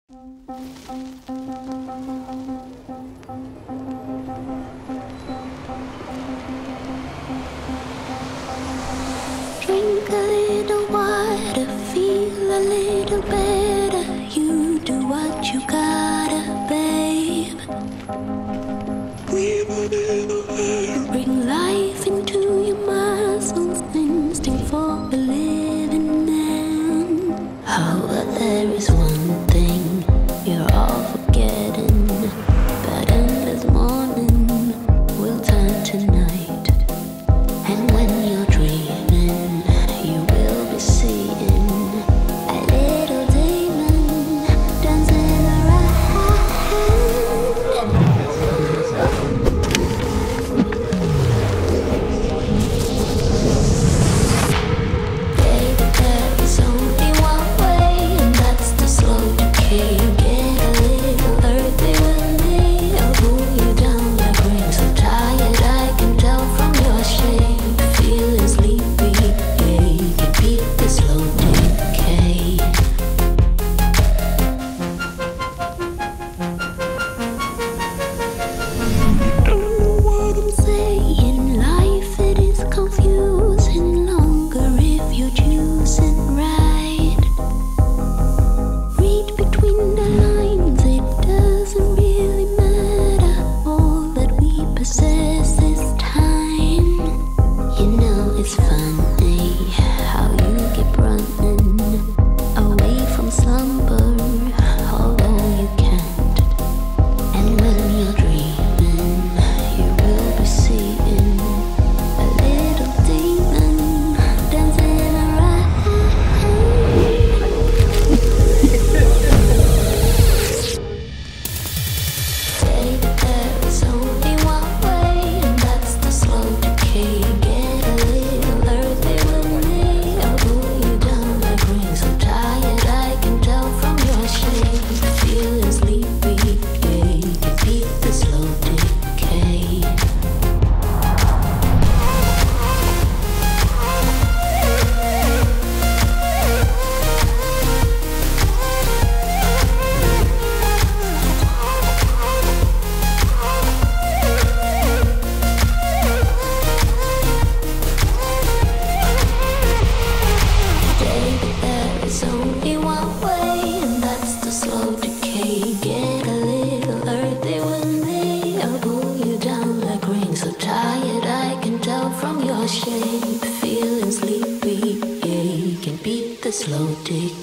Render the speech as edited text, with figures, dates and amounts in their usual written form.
Drink a little water, feel a little better. You do what you gotta, babe. Bring life into your muscles, instinct for a living man. However, there is one thing you're all forgetting. That endless morning will turn to night. And when you're dreaming, you will be seeing a little demon dancing around. Baby, there is only one way, and that's the slow decay. Get a little earthy with me, I'll pull you down like rain. So tired, I can tell from your shape. Feeling sleepy, yeah, you can beat the slow decay. Don't know what I'm saying. Life, it is confusing. Longer if you're choosing right. Read between the lines, it doesn't really matter. All that we possess is time. You know it's funny how you keep running away from slumber, although you can't. And when you're dreaming, you will be seeing a little demon dancing around. Baby, there is only one way, and that's the slow decay. Get a little earthy with me, I'll pull you down like rain. So tired, I can tell from your shape. Feeling sleepy, yeah, you can beat the slow decay. Baby, there is only one way, and that's the slow decay. Get a little earthy with me, I'll pull you down like rain. So tired, I can tell from your shape. Feeling sleepy, yeah, you can beat the slow decay.